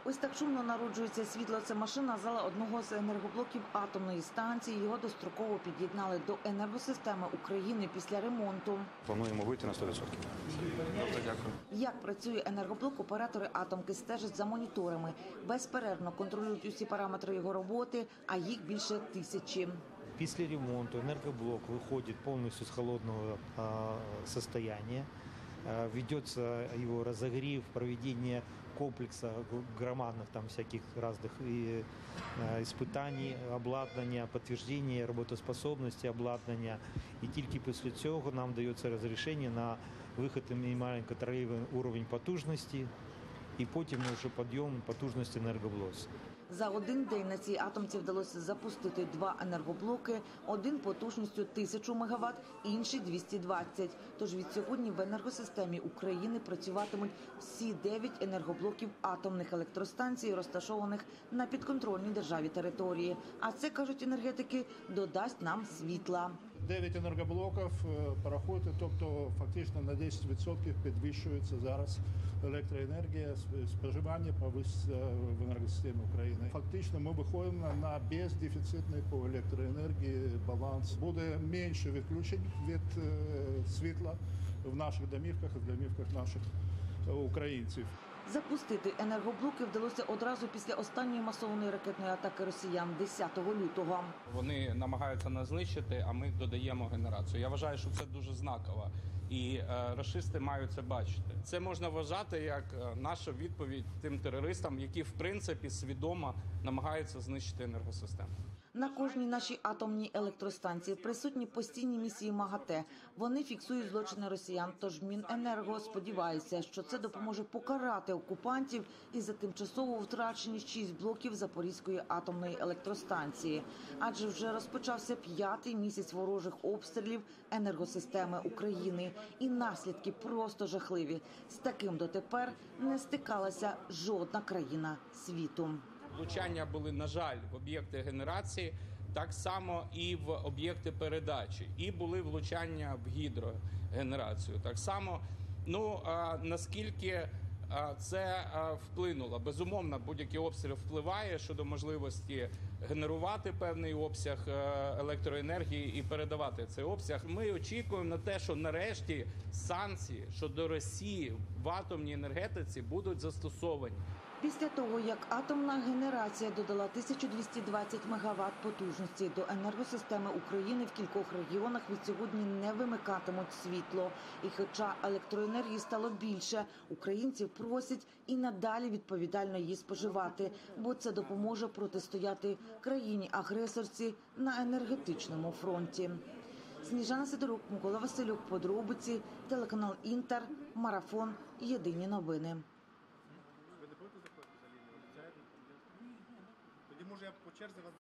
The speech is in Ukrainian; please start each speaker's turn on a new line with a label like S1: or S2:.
S1: Ось так шумно народжується світло. Це машина зала одного з енергоблоків атомної станції. Його достроково під'єднали до енергосистеми України після ремонту.
S2: Плануємо вийти на 100%. Добре, дякую.
S1: Як працює енергоблок, оператори атомки стежать за моніторами. Безперервно контролюють усі параметри його роботи, а їх більше 1000.
S3: Після ремонту энергоблок выходит полностью с холодного состояния. Ведется его разогрев, проведение комплекса громадных там всяких разных испытаний, обладнання, підтвердження роботоспособності обладнання. І тільки після цього нам дається розрішення на вихід на мінімальний контрольований рівень потужності і потім вже підйом потужності енергоблоку.
S1: За один день на цій атомці вдалося запустити 2 енергоблоки, один потужністю 1000 МВт, інший 220. Тож від сьогодні в енергосистемі України працюватимуть всі 9 енергоблоків атомних електростанцій, розташованих на підконтрольній державі території. А це, кажуть енергетики, додасть нам світла.
S4: 9 енергоблоків переходять, тобто фактично на 10% підвищується зараз електроенергія, споживання в енергосистемі України. Фактично ми виходимо на бездефіцитний по електроенергії баланс. Буде менше відключень від світла в наших домівках і в домівках наших українців.
S1: Запустити енергоблоки вдалося одразу після останньої масованої ракетної атаки росіян 10 лютого.
S5: Вони намагаються нас знищити, а ми додаємо генерацію. Я вважаю, що це дуже знаково. І рашисти мають це бачити. Це можна вважати як наша відповідь тим терористам, які в принципі свідомо намагаються знищити енергосистему.
S1: На кожній нашій атомній електростанції присутні постійні місії МАГАТЕ. Вони фіксують злочини росіян, тож Міненерго сподівається, що це допоможе покарати окупантів і за тимчасово втрачені 6 блоків Запорізької атомної електростанції. Адже вже розпочався 5-й місяць ворожих обстрілів енергосистеми України. І наслідки просто жахливі. З таким дотепер не стикалася жодна країна світу.
S5: Влучання були, на жаль, в об'єкти генерації, так само і в об'єкти передачі. І були влучання в гідрогенерацію. Так само, наскільки це вплинуло. Безумовно, будь-який обстріл впливає щодо можливості генерувати певний обсяг електроенергії і передавати цей обсяг. Ми очікуємо на те, що нарешті санкції щодо Росії в атомній енергетиці будуть застосовані.
S1: Після того, як атомна генерація додала 1220 МВт потужності до енергосистеми України, в кількох регіонах від сьогодні не вимикатимуть світло. І хоча електроенергії стало більше, українців просять і надалі відповідально її споживати, бо це допоможе протистояти країні-агресорці на енергетичному фронті. Сніжана Сидорук, Микола Василюк, подробиці, телеканал Інтер, Марафон, Єдині новини.
S6: Тоді, може, я по черзі вас